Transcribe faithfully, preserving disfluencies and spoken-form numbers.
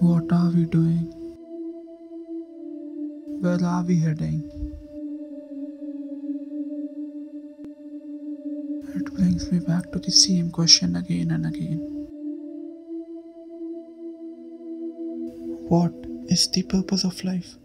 What are we doing? Where are we heading? It brings me back to the same question again and again. What is the purpose of life?